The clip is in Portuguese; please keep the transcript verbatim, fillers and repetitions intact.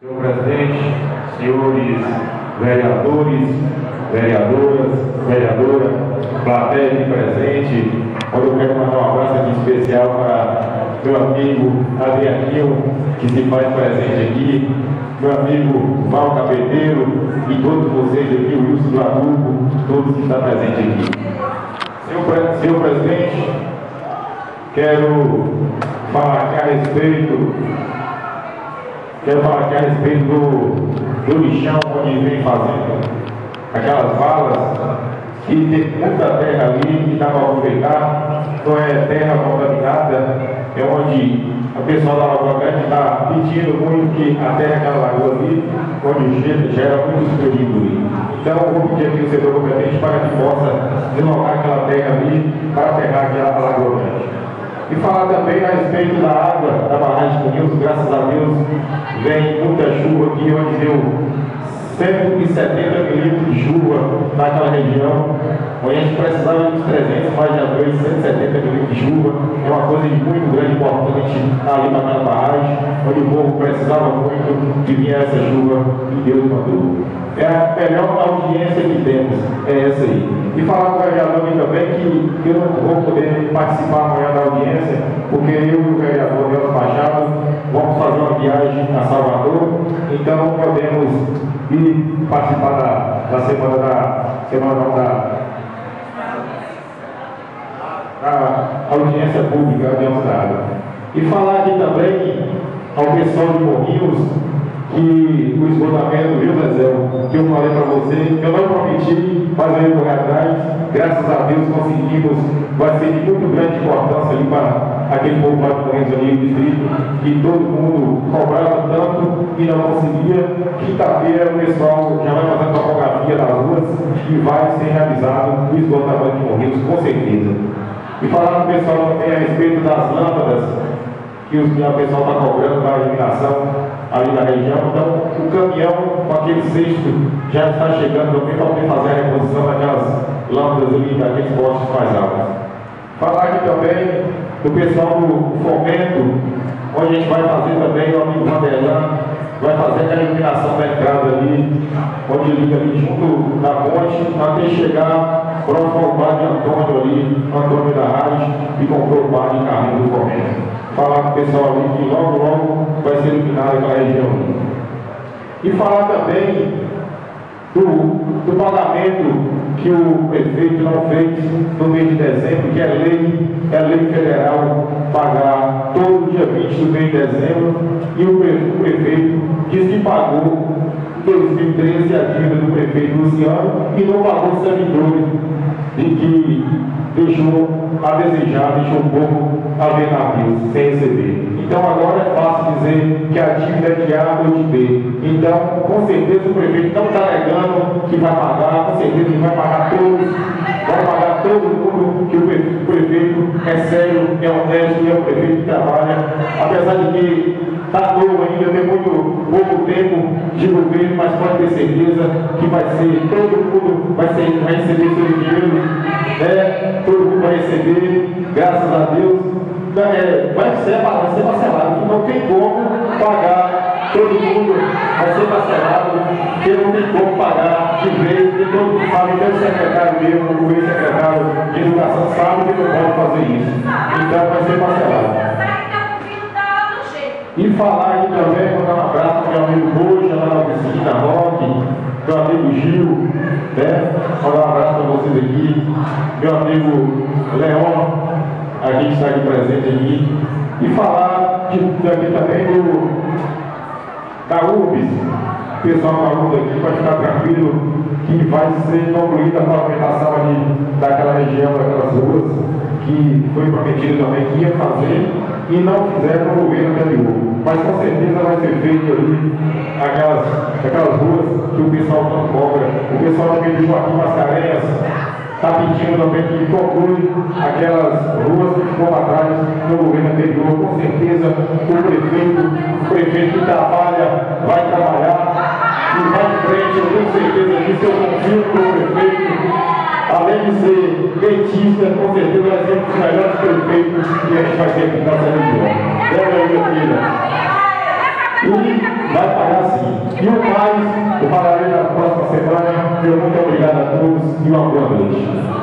Senhor presidente, senhores vereadores, vereadoras, vereadora, plateia aqui presente, onde eu quero mandar um abraço aqui especial para meu amigo Adrianinho, que se faz presente aqui, meu amigo Val Capeteiro e todos vocês aqui, o Wilson do Adubo, todos que estão presentes aqui. Senhor, senhor presidente, quero falar aqui a respeito Quero falar aqui a respeito do, do lixão, onde vem fazendo aquelas valas, e tem muita terra ali que dá para aproveitar, não é terra contaminada, é onde o pessoal da Lagoa Grande está pedindo muito que a terra daquela lagoa ali, onde gera, gera muitos perigos ali. Então, eu vou pedir aqui o setor competente para que possa deslocar aquela terra ali para aterrar aquela Lagoa Grande. E falar também a respeito da água da barragem do Rio, graças a Deus, vem muita chuva aqui, onde deu cento e setenta milímetros de chuva naquela região, onde a gente precisava de uns trezentos, mas já veio cento e setenta milímetros de chuva. É uma coisa de muito grande, importante ali naquela barragem, onde o povo precisava muito que vinha essa chuva e Deus mandou. É a melhor audiência que temos, é essa aí. E falar com o vereador também que eu não vou poder participar amanhã da audiência, porque eu e o vereador Nelson Machado vamos fazer uma viagem a Salvador, então não podemos ir participar da, da semana da semana não, da, da audiência pública de Alçada. E falar aqui também ao pessoal de Morrinhos que o esgotamento, viu, Zezé, que eu falei para você, eu não prometi, mas eu ia correr atrás, graças a Deus conseguimos, vai ser de muito grande importância ali para aquele povo lá do Correios ali, o distrito, que todo mundo cobrava tanto e não conseguia. Quinta-feira o pessoal já vai fazer a topografia das ruas e vai ser realizado o esgotamento de Morrinhos, com certeza. E falar com o pessoal também a respeito das lâmpadas, que o pessoal está cobrando para a iluminação ali na região. Então, o caminhão com aquele cesto já está chegando também para poder fazer a reposição daquelas lâmpadas ali, daqueles postes mais altos. Falar aqui também do pessoal do fomento, onde a gente vai fazer também, o amigo Vanderlan vai fazer aquela iluminação da entrada ali, onde liga ali junto da ponte, até chegar próximo ao bar de Antônio ali, Antônio da Raiz, e comprou o bar de carrinho do fomento. Falar com o pessoal ali que logo, logo vai ser iluminado aquela região. E falar também do, do pagamento que o prefeito não fez no mês de dezembro, que é lei, é lei federal pagar todo dia vinte do mês de dezembro, e o, o prefeito diz que pagou em dois mil e treze a dívida do prefeito Luciano e não pagou os servidores, de que deixou a desejar, deixou o povo a ver navios sem receber. Então agora é fácil dizer que a dívida é de A ou de B. Então, com certeza o prefeito não está negando que vai pagar, com certeza ele vai pagar todos, vai pagar todo mundo, que o prefeito é sério, é honesto, é um prefeito que trabalha, apesar de que está novo ainda, tem muito pouco tempo de governo, mas pode ter certeza que vai ser, todo mundo vai, ser, vai receber seu dinheiro, né? Todo mundo vai receber, graças a Deus, é, vai, ser, vai ser parcelado, não tem como pagar, todo mundo vai ser parcelado, porque não tem como pagar de vez, e todo mundo sabe, até o secretário mesmo, o ex-secretário de Educação sabe que não pode fazer isso, então vai ser parcelado. E falar aqui também, mandar um abraço para meu amigo Rocha, lá na oficina da Roque, meu amigo Gil, né? Mandar um abraço para vocês aqui, meu amigo Leon, aqui que está aqui presente aqui. E falar de, aqui também do, da U B S, o pessoal da U B S aqui, para ficar tranquilo que vai ser concluída a pavimentação ali daquela região, daquelas ruas, que foi prometido também que ia fazer e não fizeram no governo anterior. Mas com certeza vai ser feito ali aquelas, aquelas ruas que o pessoal não cobra. O pessoal também do Joaquim Mascarenhas está pedindo também que conclui aquelas ruas que ficou para trás no governo anterior. Com certeza o prefeito, o prefeito que trabalha, vai trabalhar e vai em frente. Eu tenho certeza disso, eu confio no prefeito. Além de ser dentista, com certeza vai ser um dos melhores prefeitos que a gente vai ter aqui nessa região. É, minha filha. E vai pagar sim. E o mais, eu falarei na próxima semana. Meu muito obrigado a todos e uma boa noite.